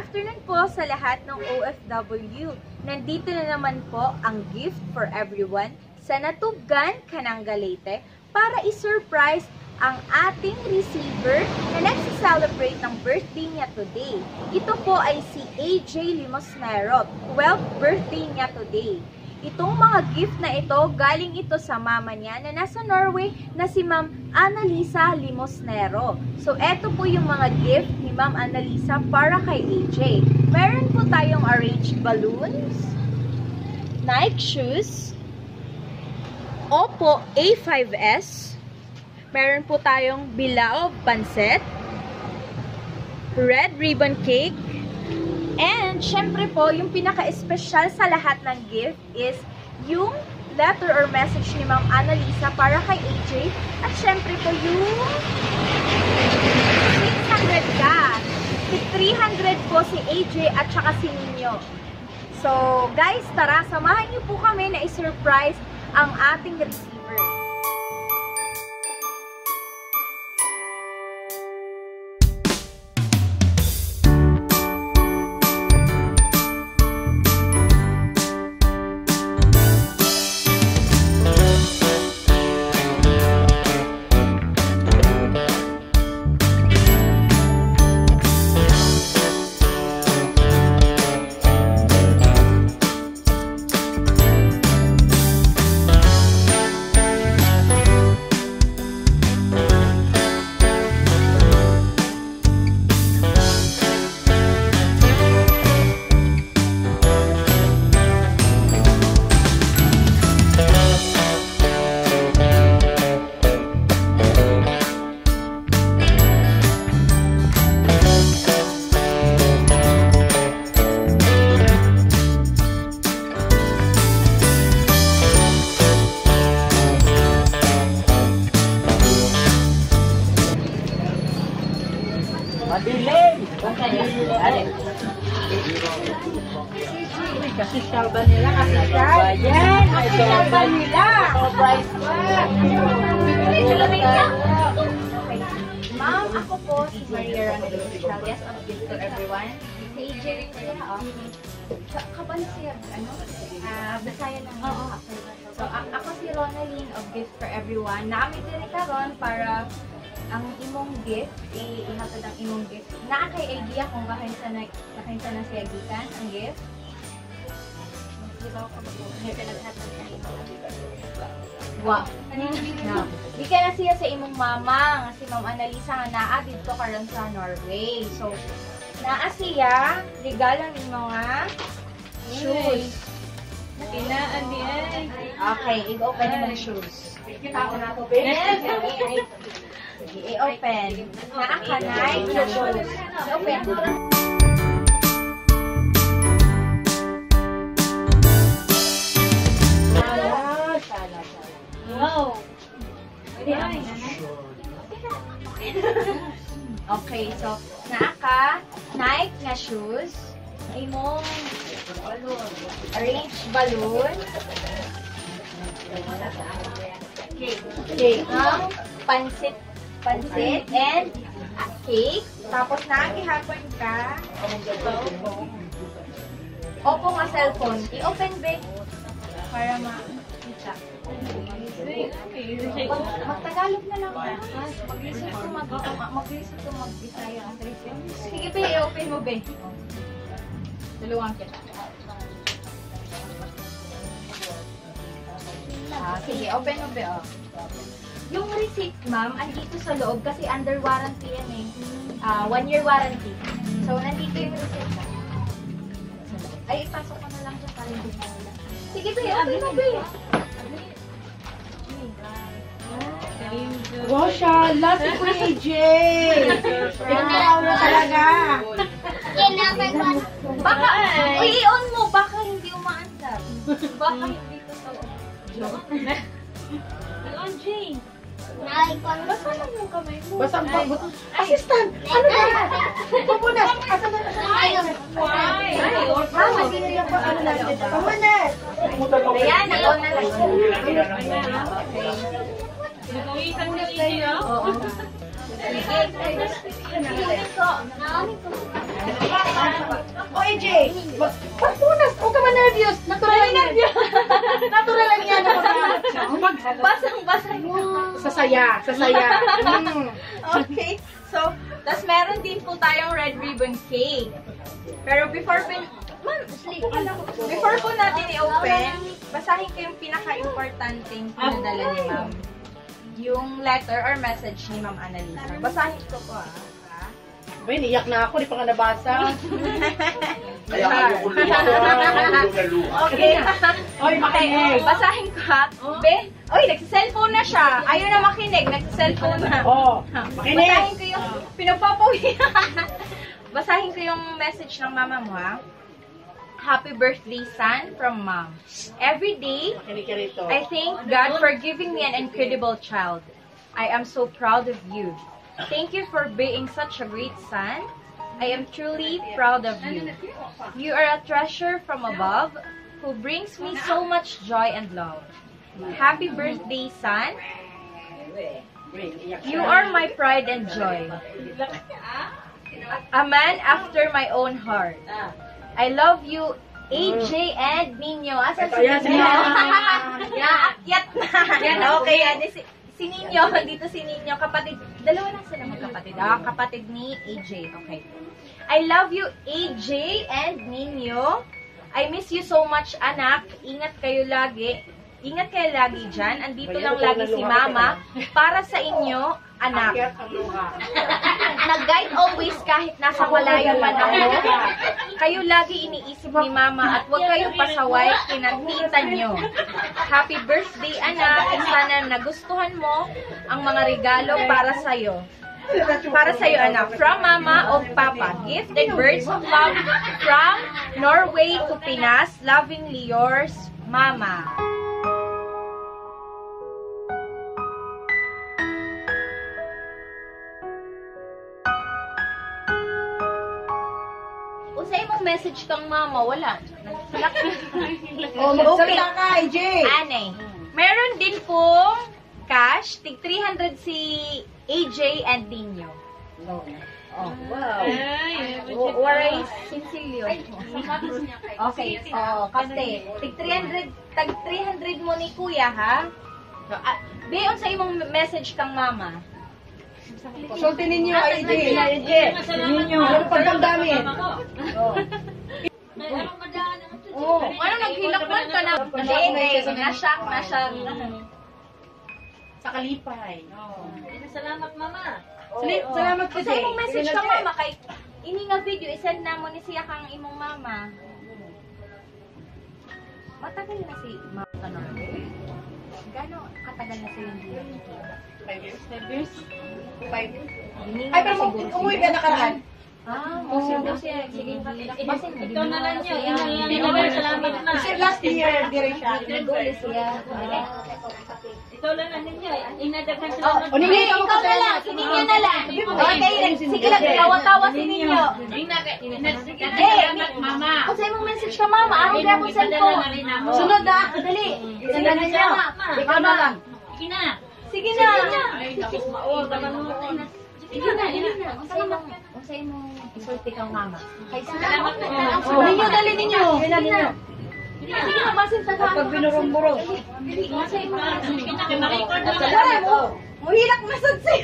afternoon po sa lahat ng OFW. Nandito na naman po ang gift for everyone sa Natugan, Cananga, Leyte para i-surprise ang ating receiver na nagsi-celebrate ng birthday niya today. Ito po ay si AJ Limosnero. 12th birthday niya today. Itong mga gift na ito, galing ito sa mama niya na nasa Norway na si Ma'am Annalisa Limosnero. So, eto po yung mga gift ni Ma'am Annalisa para kay AJ. Meron po tayong arranged balloons, Nike shoes, Oppo A5S, meron po tayong bilao pancet, red ribbon cake, and syempre po, yung pinaka-espesyal sa lahat ng gift is yung letter or message ni Ma'am Annalisa para kay AJ. At syempre po yung 600 cash. 300 po si AJ at saka si Ninyo. So, guys, tara, samahan niyo po kami na i-surprise ang ating receiver. Kasi salba nila, kasi yan, kasi salba nila. Surprise pa. Ma'am, ako po si Maria Rangalos, guest of gift to everyone. Si AJ rin siya, Kapan siya, Bisaya lang. So, ako si Ronaline of Gift for Everyone. Naamit din karon para ang imong gift, ihatod ang imong gift. Naa kay idea kung kakinsa na siya gikan ang gift. Wow. Di ka na siya sa imong mama, nga si Ma'am Annalisa nga naa dito karon sa Norway. So, naa siya, regalo ng mga shoes. Inaan diyan. Okay, i-open mo yung shoes. Kita ko na ito, babe. Sige, i-open. Naakanay na shoes. I-open. Wow. Okay, so naaka Nike nga shoes, imong arrange balloon, cake, pansit and cake. Tapos nakakihapon ka Oppo nga cellphone. I-open back para makita. Magtagalog na lang ba? Mag-research ko mag-Bisaya. Sige pa, i-open mo ba? Tulungan kita. Sige, open mo ba? Yung receipt, ma'am, andito sa loob kasi under warranty yan eh. 1 year warranty. So, nandito yung receipt. Ay, ipasok ko na lang siya para hindi mo wala. Sige ba, open mo ba? Wow, siya. Last ko AJ. Ikaw na talaga. Baka, i-on mo, baka hindi umaandar. Baka hindi to sa loob. On, Jane. Basta lang yung kamay mo. Basang pagbuto. Assistant! Ano na? Pupunas! Asan na? Why? Ano na? Pupunas! Ayan, nag-on na lang. Nagawisan niyo, AJ, oh? Sige ko. O, AJ, pagpunas, huwag ka ma-nervous. Natural lang yan. Natural lang yan. Basang-basa. Sasaya. Okay. So, tas meron din po tayong red ribbon cake. Pero before po natin i-open, basahin ko yung pinaka-importanting pinadala ni Ma'am. Yung letter or message ni Ma'am Annalisa. Basahin ko po Ay, niyak na ako. Di pa nga nabasa. Okay. Okay, basahin ko ha. Oy, nagsiselfone na siya. Ayaw na makinig, nagsiselfone na. Makinig. Basahin ko yung pinagpapawi. Basahin ko yung message ng mama mo ha. Happy birthday, son, from Mom. Every day, I thank God for giving me an incredible child. I am so proud of you. Thank you for being such a great son. I am truly proud of you. You are a treasure from above who brings me so much joy and love. Happy birthday, son. You are my pride and joy. A man after my own heart. I love you, AJ and Nino. Asan si Nino? Naakyat na. Yan, okay. Si Nino, dito si Nino, kapatid. Dalawa lang sila magkapatid. Kapatid ni AJ. Okay. I love you, AJ and Nino. I miss you so much, anak. Ingat kayo lagi. Ingat kayo lagi dyan. Andito lang lagi si Mama para sa inyo, anak. Nag-guide always kahit nasa malayo man ako. Kayo lagi iniisip ni Mama at huwag kayong pasaway, kinagpitan nyo. Happy birthday, anak. At sana nagustuhan mo ang mga regalo para sa'yo. Para sa'yo, anak. From Mama of Papa. Gifted birds of love from Norway to Pinas. Lovingly yours, Mama. Unsay mong message kang Mama? Wala. Magsalita ka, AJ. Anay. Meron din pong cash. Tig 300 si AJ and Nino. Wow. Waray Sincilio. Okay. Kasi tig 300 mo ni Kuya ha. Be unsay imong message kang Mama? Sultin ninyo, AJ. Ninyo. Ano pagdamdamin? Ano naghilakman ka na? Na-shock. Sa kalipay. Salamat, Mama. Salamat po, Kasi imong message kang Mama kay ini nga video isend na mo ni siya kang imong Mama. Matagal na si Mama Tanong. Gano'n katagal na siya hindi? 5 years? 5 years? Ay, pero umuwi ka nakaraan. Siguro siya. Sige, basin mo. Ikaw na lang niya. Salamat na. Kasi last year, dire siya. Nag-uli siya. Ikaw lang na ninyo. Inadaghan salamat. Ikaw na lang. Si Ninyo na lang. Okay, sige lang. Tawa-tawa si Ninyo. Salamat, Mama. Kung sa'yo mong message ka, Mama, araw kaya mong cellphone. Sunod na. Dali. Sige na siya. Ikaw na lang. Sige na. Sige na. Ay, tapos maol. Sige na. Kung sa'yo mong isulti kang Mama. Kay Salamat po. Ninyo, dali ninyo. Sige na, basin sa kama. Pag binurong-burong. Wala mo. Muhilak na sa siya.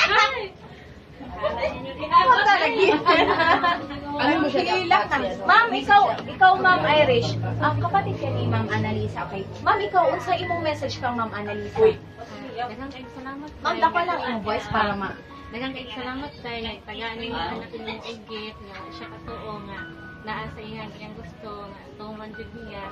Hilak na. Ma'am, ikaw Ma'am Irish. Ang kapatid ka ni Ma'am Annalisa. Okay. Ma'am, ikaw, unsa imong message kang Ma'am Annalisa? Daghang kayong salamat. Ma'am, dako lang imong voice para Daghang kayong salamat dahil tagaan niyo ang anak ng egit nga siya katuo nga naa sa iyang gusto nga tuman jud niya.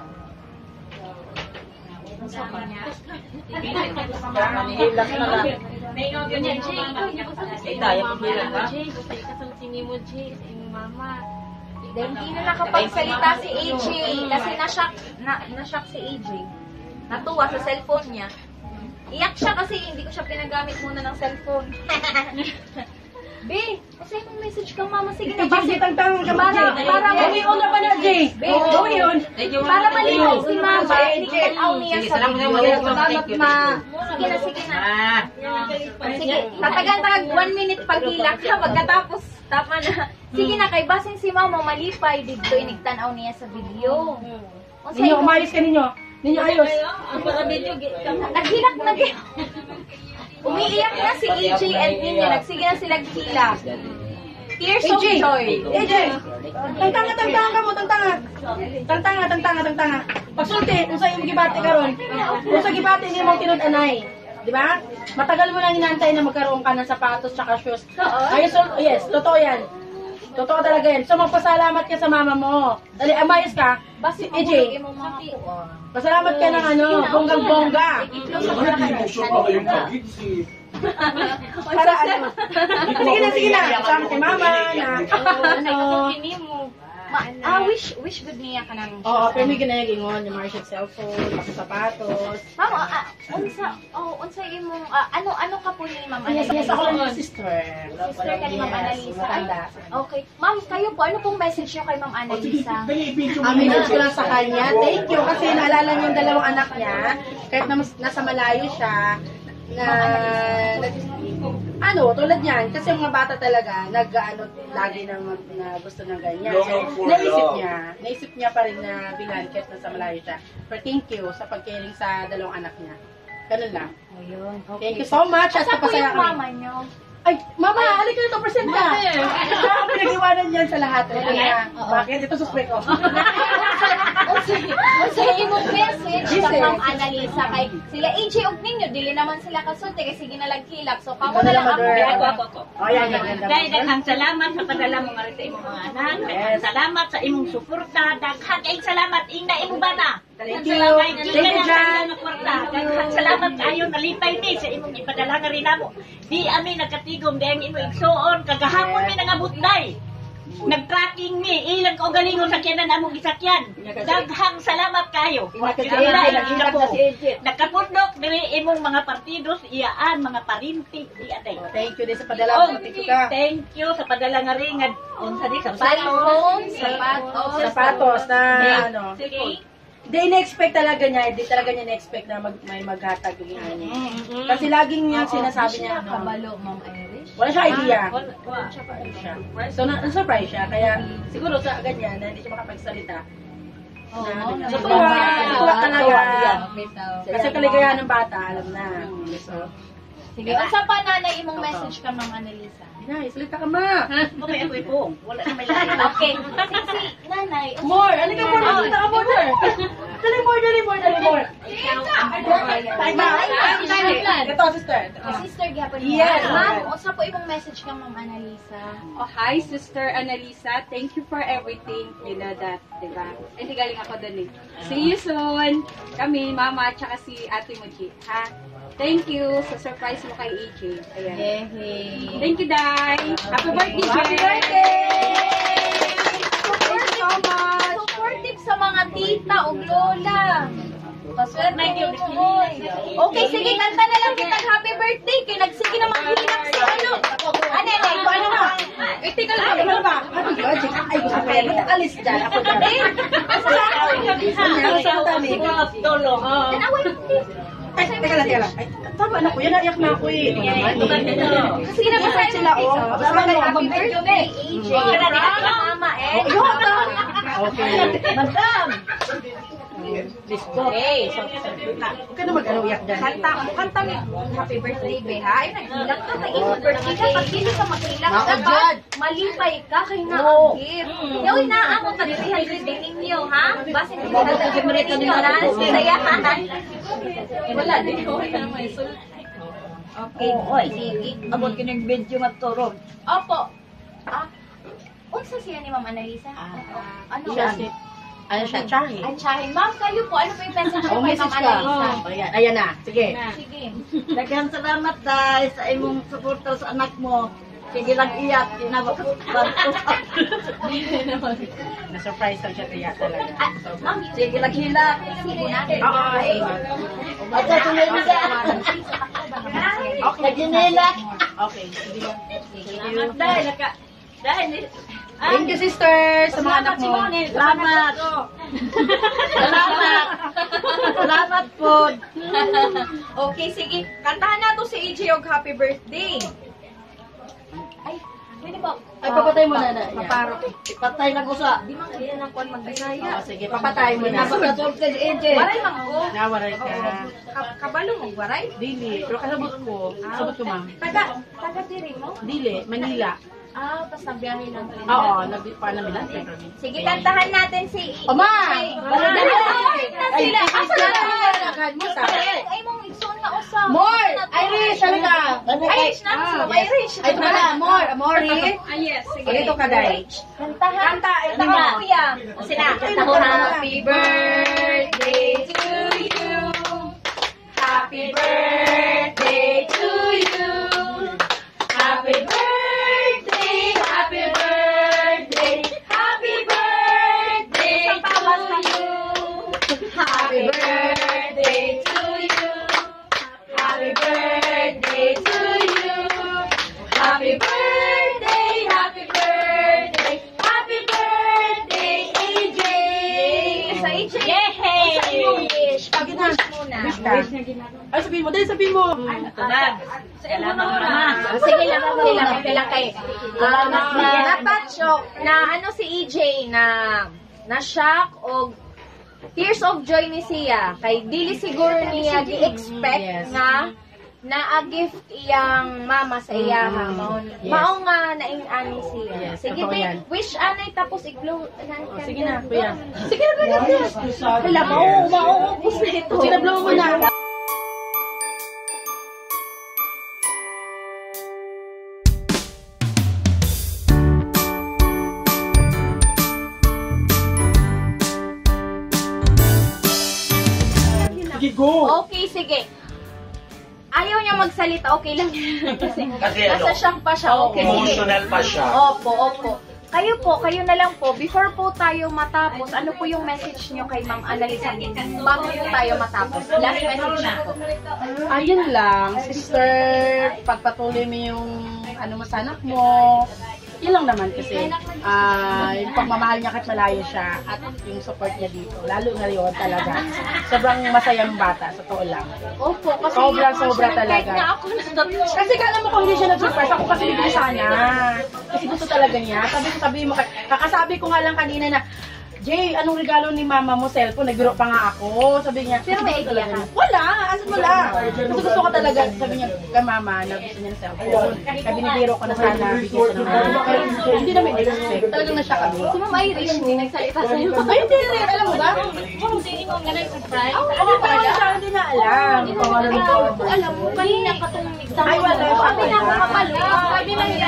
Sama niya. Hilak na lang. Mayroon niya, Jay. Ikaw niya. Jay, gusto ikasulti ni mo, Jay, sa iyong mama. Then, hindi na nakapagsalita si AJ kasi na-shock si AJ. Natuwa sa cellphone niya. Iyak siya kasi hindi ko siya pinagamit muna ng cellphone. Be, kasi mong message kang mama. Sige na, Jay, tangtang ka ba? Para gawin ko na ba na, Jay? Gawin yun. para malinaw si mama, nikalaw niya sa video. Salamat, ma. Sige na. Sige, tatagal-tagal 1 minute paghilak ha, pagkatapos tama na. Sige na, kay basing si mama malipay dito inigtanaw niya sa video. Ninyo, umayos ka ninyo. Ninyo ayos. Naghilak. Umiiyak na si AJ and Ninyo. Nagsige na sila hilak. Tears of joy. AJ, tangtanga. Pagsulti, kung sa'yo mo gibati karon. Kung sa gibati, hindi mo tinod-anay. Di ba? Matagal mo lang inantay na magkaroon ka ng sapatos tsaka shoes. Yes, totoo yan. Totoo talaga yan. So, magpasalamat ka sa mama mo. Dali, amayos ka. Basi AJ, pasalamat ka ng bonggang-bongga. Para ano? Sige na. Sama kay mama na wish good niya ka ng oo, pero may ginagayon yung Marshall cellphone, sapatos. Mama, unsa imong ano ka po ni Ma'am Yes, Annalisa? ako lang yung sister. Sister ka ni Ma'am Annalisa. Maganda. Okay. Ma'am, kayo po, ano pong message niyo kay Ma'am Annalisa? Message ko lang sa kanya. Thank you kasi naalala niyo yung dalawang anak niya. Kahit na nasa malayo siya, tulad niyan, kasi mga bata talaga, lagi na gusto ng ganyan. So, naisip niya pa rin na bilhan kahit nasa malayo siya. Pero thank you sa pagcaring sa dalawang anak niya. Ganun lang. Ayun. Thank you so much. Asa po yung mama niyo? Ay, mama, halika ito, present ka. Ang pinag-iwanan yan sa lahat. Bakit? Ito suspect ko. Unsa imong message sa Ma'am Annalisa kay sila AJ ug Ninyo dili naman sila kasulti kasi ginalaghilak. So kamo na lang Ako. Oh, yan. Dahil daghang salamat sa padala mo nga rin sa imong mga anak. Daghang salamat sa imong suporta. Daghang kayong salamat ina imong bana. Thank you. Thank you, Jan. Daghang salamat kayo nalipay mi sa imong ipadala nga rin namo. Di ami nagkatigom di ang imong igsuon kagahapon mi nangabutday. Nag-tracking mi, ilang ko galingon sa kyanan among gisakyan. Daghang salamat kayo. Nakapundok diri imong mga partidos, iyaan, mga parinti, iyaday. Thank you din sa padala. Thank you sa padala nga rin. Unsa di sa Sapatos na Sige. Hindi na-expect talaga niya, hindi talaga niya na-expect na may maghatag yung ano. Kasi laging niya sinasabi niya, kabalo, Ma'am Irish. wala siya idea. Wala siya. So, na-surprise siya. Kaya, siguro sa ganyan, na hindi siya makapagsalita. Natuwa talaga. Kasi kaligayahan ng bata, alam na. So, sige, unsa pa nanay imong message ka Ma'am Annalisa? Nay, salita ka ma. Okay, ako ipong. Wala na may lahat. Okay. Si nanay, More! Ano ka more? Salita ka more! Dali more! Ito, sister. sister gyapon mo. Yes. Ma'am, unsa po imong message ka Ma'am Annalisa? Oh, hi, Sister Annalisa. Thank you for everything. You know that, diba? Hindi galing ako dun eh. See you soon. Kami, Mama, at saka si Ate Mochi. Ha? Thank you sa surprise mo kay AJ. Ayan. Yehey. Thank you, Day. Happy birthday, Happy Jay. birthday! Thank you so much. Supportive sa mga tita o lola. Paswerte niyo mo. Okay, sige, kanta na lang kitang happy birthday. Kaya nagsige na maghilak si ano. Anay, ano na? Tika lang, ano ba? Ano ba? Ay, gusto ko alis dyan. Ako dyan. Tanaway mo. Ay, teka lang. Ay, tama na ko. Yan, naiyak na ako eh. Sige na, basta sila o. Happy birthday, AJ. Mama eh. Okay. Madam. Okay. Huwag ka na mag-iyak dyan. Kanta ni happy birthday, be, ha? Ay, naghilak ka. Nag-ibig birthday ka. Pag hindi ka maghilak, dapat malipay ka. Kaya nga ang gift. Yaw, inaamon ka. 300 din ninyo, ha? Basta hindi ka nag-ibig ninyo, ha? Sayahan. Wala din. Wala may sulti. Okay. Sige. Abot kinag-video matturog. Opo. Unsa siya ni Ma'am Annalisa? Ano? Ano siya? Chahi. Ang tsahin. Ma'am, kayo po. Ano po yung message ko kay Message Ma'am ka. Annalisa? Ayan na. Sige. Sige. Daghang salamat dahil sa imong suporta sa anak mo. Sige lang iyak, Na-surprise lang siya kaya talaga. Ma'am, sige lang hila. sige natin. At sa tunay na Okay. naginila. Okay, sige na. Salamat dahil dahil Thank you, sister, sa mga anak mo. Salamat. Salamat. Salamat po. Okay, sige. Kantahan na to si AJ og happy birthday. Ay, pwede ba? Ay, papatay mo na. Paparo. Ipatay na ko sa. Di man kaya ng kwan magbisaya. Sige, papatay mo na. Napakasulti si AJ. Waray man ko. Nawaray ka. Kabalo mo, waray? Dili, pero kasabot ko. Kasabot ko, ma'am. Taga diri mo? Dili, Manila. Ah, pas nabiyahe lang. Oo, pa namin lang. Sige, kantahan natin si Oma! Ay, na sila. Asa na Lakad mo sa. Ay, mong igsoon na usap. More! Irish, halika! Irish na, sila ba Irish? Ay, ito ka na, more! Amori! Ah, yes. Sige. Dito ka, Day. Kantahan. Kanta mo, kuya. Sina. Happy birthday to you. Happy birthday to you. Happy birthday. Happy birthday. Happy birthday to you. Happy birthday to you. Happy birthday to you. Happy birthday, happy birthday, happy birthday, AJ! Sa AJ! Yay! Sa iyong wish. Pag-wish muna. Ay, sabihin mo, Day, sabihin mo. Salamat naman. Sige lang, kay. Napatsyo na ano si EJ na shock o tears of joy ni siya. Kay dili siguro niya gi-expect na a-gift iyang mama sa iya ha. Mao nga naing-ani siya. Yes, Sige, totoo yan. wish anay tapos i-blow. Sige na, kuya. Sige na, ganyan. Hala, mauubos na ito. Sige na, blow mo na. Sige, go! Okay, sige. Ayaw niya magsalita, okay lang. Kasi nasa siyang pa siya, okay. Emotional pa siya. Opo. Kayo na lang po, before po tayo matapos, ano po yung message niyo kay Ma'am Annalisa bago po tayo matapos? Last message niyo po. Ayun lang, sister, pagpatuloy mo yung ano mo sa anak mo. Yun lang naman kasi yung pagmamahal niya kahit malayo siya at yung support niya dito. Lalo na yun talaga. Sobrang masayang bata, sa totoo lang. Opo, kasi Sobra talaga. na ako Kasi kala mo kung hindi siya nag-surprise, ako kasi bigla sana. Kasi gusto talaga niya. Sabi mo, kakasabi ko nga lang kanina na, Jay, anong regalo ni mama mo? Cellphone, nagbiro pa nga ako. Sabi niya, Pero may idea ka? Wala, asan wala. Kasi gusto ko talaga, sabi niya kay mama na gusto niya ng cellphone. Kaya binibiro ko na sana, bigyan ko ng mama. Pero hindi namin expect. Talagang nasya kami. Si Ma'am Irish, hindi nagsalita sa'yo. Ay, hindi rin. Alam mo ba? Hindi mo ganun surprise. Ano pa siya? Hindi na alam. Alam mo, kanina pa itong nagtama. Ay, wala. Sabi na ako kapalo. Sabi na niya,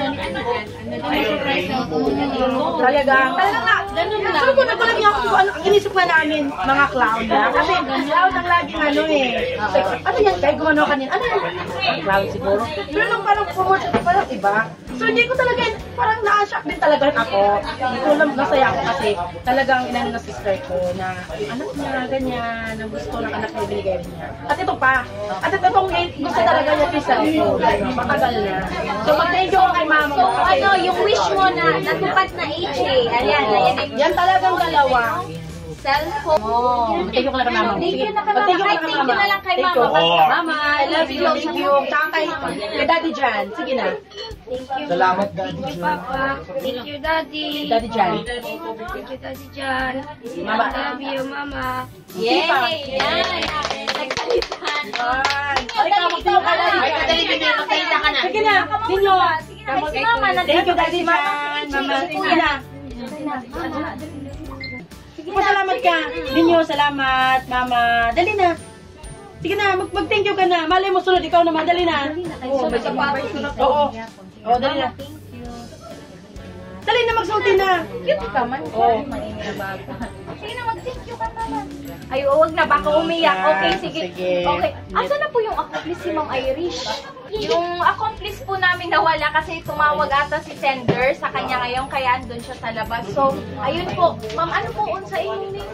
Talagang ganun lang. Sabi ko, nagpalang niya ako kung ano, ang inisip na namin, mga clown na. Kasi clown ang laging ano eh. Ano yan, kahit gumano kanina, ano yan? Clown siguro. Pero nung parang promotion, parang iba. So hindi ko talaga, parang na-shock din talaga ako. Hindi ko lang nasaya ako kasi talagang inano na sister ko na yung anak niya, ganyan, na gusto ng anak niya, binigay niya. At ito pa. At ito pong gusto talaga niya yung cellphone. Matagal na. So mag-thank you ko kay mama So, mo. kasi- ano, yung wish mo na natupad na AJ, ayan, Yan talagang dalawa. cellphone. Thank you ka na kay mama. Thank you na kay Thank you mama. Ay, thank you na lang kay Thank mama. you. Oo. Mama, I love you. Thank you. Tsaka kay Daddy Jan. Sige na. Thank you. Salamat, Daddy John. Papa. Thank you, Daddy. Daddy Jan. Thank you, Daddy Jan. Mama. Love you, Mama. Yay! Yan! Nagkalitan. Ay, kamagtaw ka lang. Ay, magsalita ka na. Sige na. Ninyo. Sige na, si Mama. Thank you, Daddy Jan. Mama. Sige na. Pasalamat ka. Ninyo, salamat. Mama. Dali na. Sige na, mag-thank you ka na. Malay mo, sunod ikaw naman. Dali na. Oo, Oo. Oo, dali na. Dali na, magsulti na. Cute ka man. Oo. Sige na, mag-thank you ka naman. Ay, huwag na, baka umiyak. Okay, sige. Sige. Okay. Asa na po yung accomplice si Ma'am Irish? Yung accomplice po namin nawala kasi tumawag ata si sender sa kanya ngayon, kaya andun siya sa labas. So, ayun po. Ma'am, ano po unsa inyong name?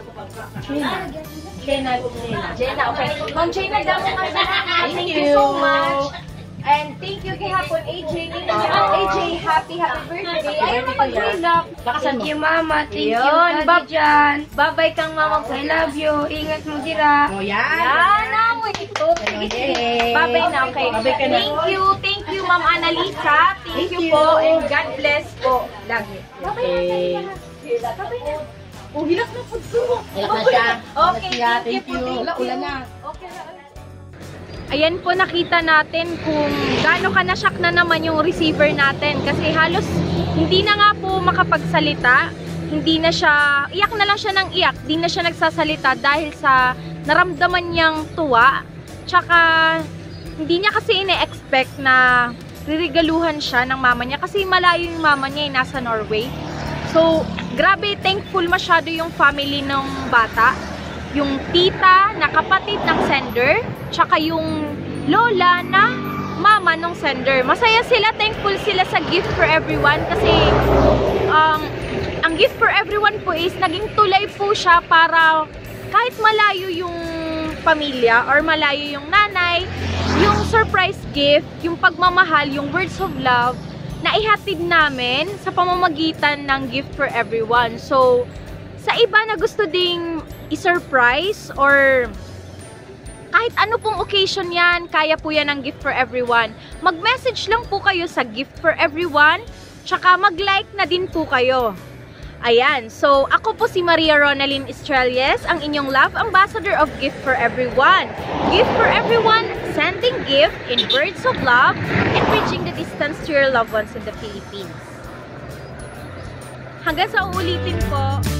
Jenna, okay. Ma'am Jenna, damo nga sa Thank you so much. And thank you kay hapon AJ. AJ, happy birthday. Ayaw na mag-relap. Lakasan mo. Thank you, Mama. Thank you, Yun, Daddy Jan. Bye-bye kang mama po. I love you. Ingat mo dira. Oh, Yan, amoy ito. Yay. Bye-bye na, okay. Bye-bye ka na. Thank you, Ma'am Annalisa. Thank you po, and God bless po. Lagi. Okay. Bye-bye na. Oh, hilak na po ito. Hilak na siya. Okay, Thank you. Wala, ulan na. Okay na. Ayan po, nakita natin kung gaano ka na-shock na naman yung receiver natin. Kasi halos hindi na nga po makapagsalita. Hindi na siya, iyak na lang siya ng iyak. Hindi na siya nagsasalita dahil sa naramdaman niyang tuwa. Tsaka, hindi niya kasi ine-expect na ririgaluhan siya ng mama niya. Kasi malayo yung mama niya, nasa Norway. So, grabe, thankful masyado yung family ng bata. Yung tita na kapatid ng sender, tsaka yung lola na mama ng sender. Masaya sila, thankful sila sa gift for everyone kasi ang gift for everyone po is naging tulay po siya para kahit malayo yung pamilya or malayo yung nanay, yung surprise gift, yung pagmamahal, yung words of love, na ihatid namin sa pamamagitan ng gift for everyone. So, sa iba na gusto ding i-surprise or kahit ano pong occasion yan, kaya po yan ng gift for everyone. Mag-message lang po kayo sa gift for everyone, tsaka mag-like na din po kayo. Ayan, so ako po si Maria Ronalyn Estrelles, ang inyong love ambassador of Gift for Everyone. Gift for everyone, sending gift in words of love and bridging the distance to your loved ones in the Philippines. Hanggang sa uulitin po.